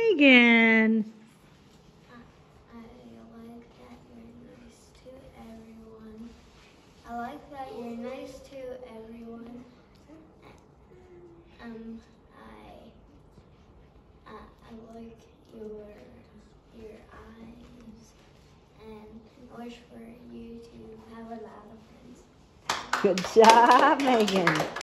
Meagan. I like that you're nice to everyone. I like your eyes, and I wish for you to have a lot of friends. Good job, Meagan.